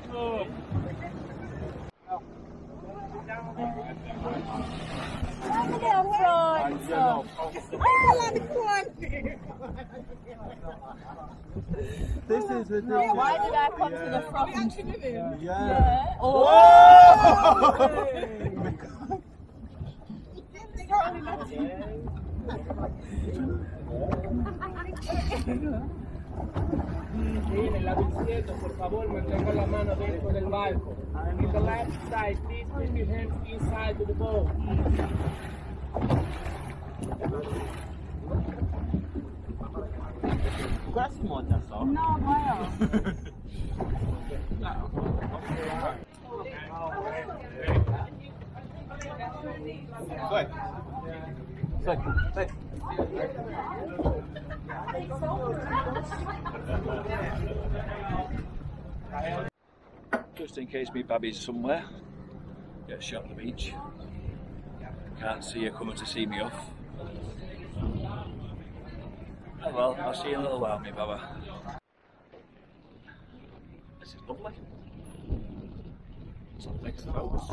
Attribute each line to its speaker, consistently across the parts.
Speaker 1: This is ridiculous.
Speaker 2: Why did I come to the front?
Speaker 1: Yeah.
Speaker 2: Oh!
Speaker 3: En el lado izquierdo, por favor, mantenga la mano dentro del barco. In the left side, please keep your hands inside the boat.
Speaker 1: That's more than all.
Speaker 2: No, vaya.
Speaker 4: Just in case me babby's somewhere, get shot at the beach. Can't see her coming to see me off. Oh well, I'll see you in a little while, me baba. This is lovely. It's not next to house.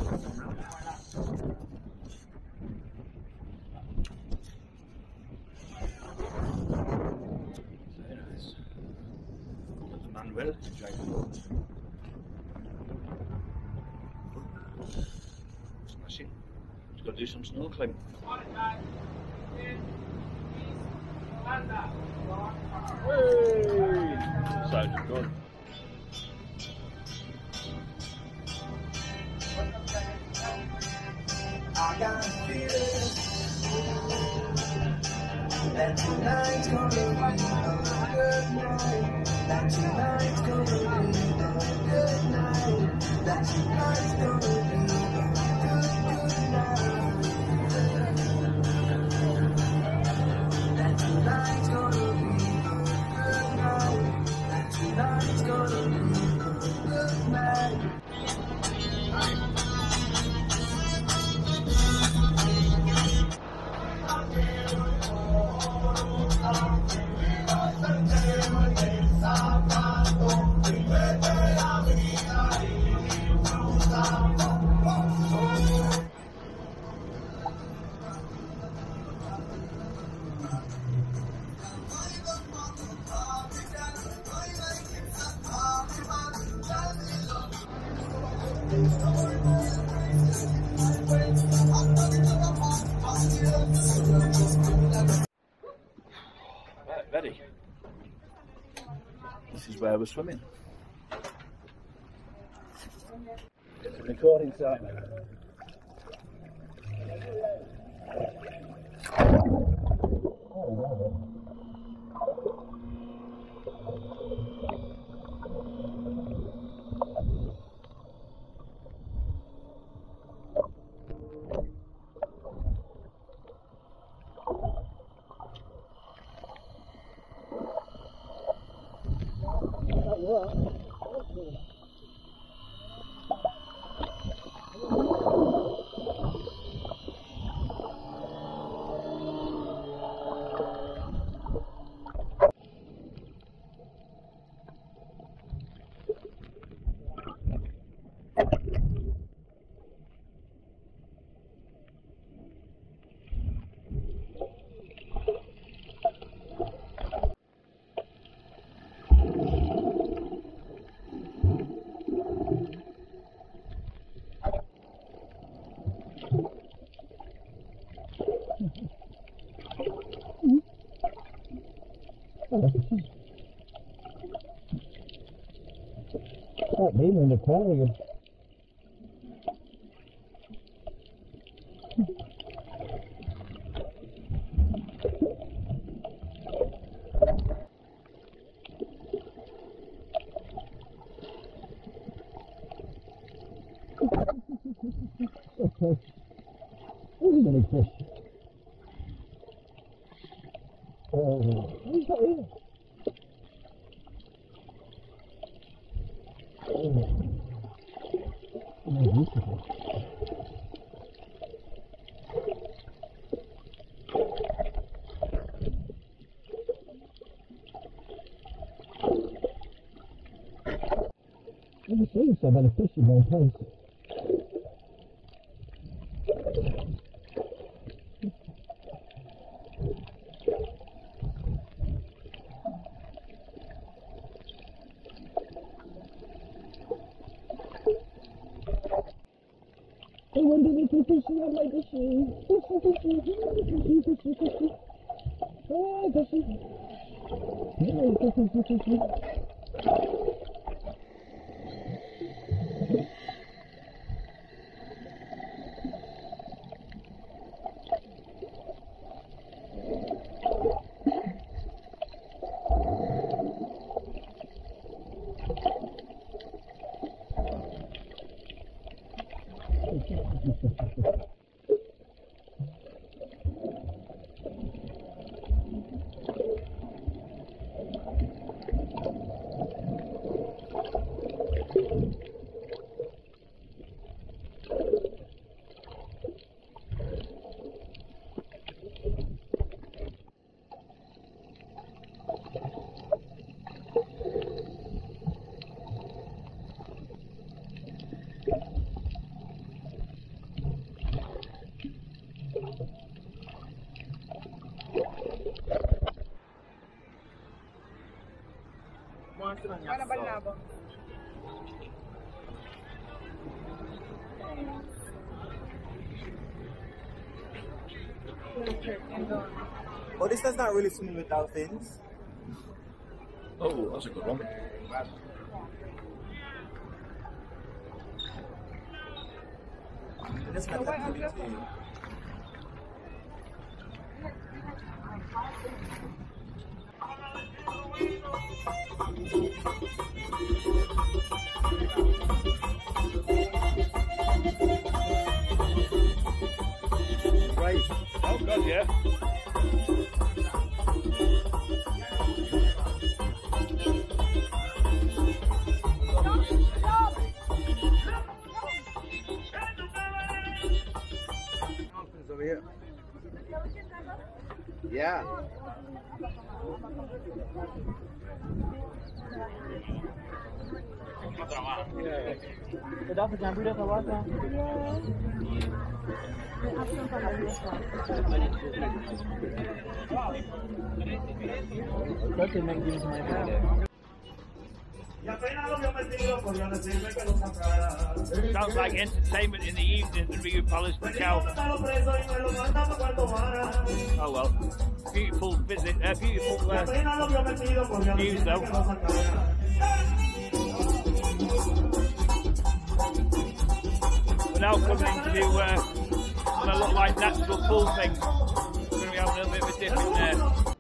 Speaker 4: Very nice. The man will enjoy the boat. Smashing. Just got to do some snorkeling. Hey! Sounds good.
Speaker 5: I got a feeling that tonight's gonna be a good night. That tonight's gonna be a good night. That tonight's gonna be a good night. That tonight's gonna be a good night. That tonight's gonna be a good night.
Speaker 4: Right, ready. This is where we're swimming. It's a recording time.
Speaker 1: Not me in the aquarium. Okay. Where's the big fish? Who's that here? Oh, beautiful. never seen so many fish in one place. I wonder if you fishing on my fishing. Fishy. Oh, fishy.
Speaker 3: Guarda ballavo.
Speaker 2: Oh, this does not really swim with dolphins.
Speaker 4: Oh, that's a good one.
Speaker 2: This has activity.
Speaker 4: Right. Oh God, yeah.
Speaker 2: Dolphins over here. Yeah.
Speaker 3: The dolphins are beautiful water. Doesn't make use of my hand.
Speaker 4: Sounds like entertainment in the evening at Rio Palace Macau. Oh well, beautiful visit, beautiful views though. We're now coming into what look like natural pool things. We're going to be having a little bit of a dip in there.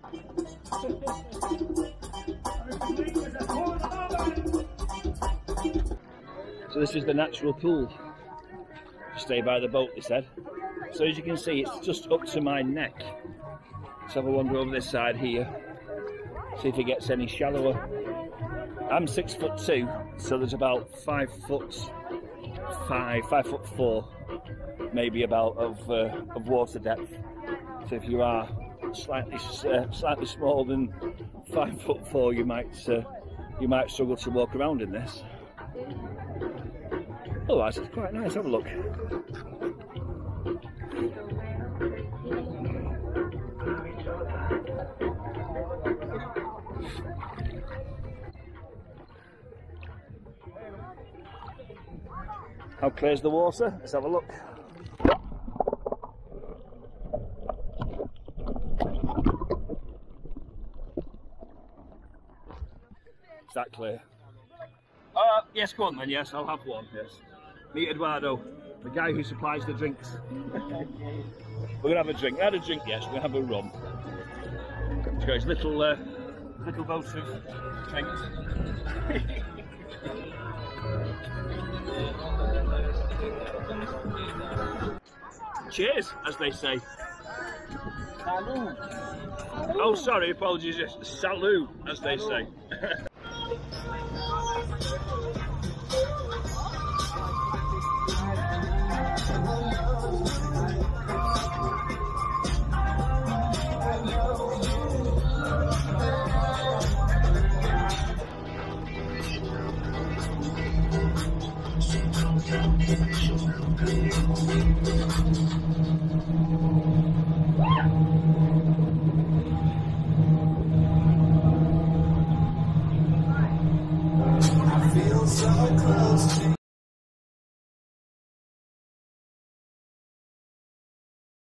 Speaker 4: So this is the natural pool. Stay by the boat, they said. So as you can see, it's just up to my neck. Let's have a wander over this side here. See if it gets any shallower. I'm 6'2", so there's about 5'4", maybe about of water depth. So if you are slightly smaller than 5'4", you might struggle to walk around in this. Otherwise, it's quite nice. Have a look. How clear's the water? Let's have a look. Is that clear? Yes, go on then, yes, I'll have one, yes. Meet Eduardo, the guy who supplies the drinks. We're going to have a drink. We had a drink, yes, we're going to have a rum. He's got his little boat of drinks. Cheers, as they say.
Speaker 3: Salud.
Speaker 4: Oh, sorry, apologies, yes. Salut, as they say.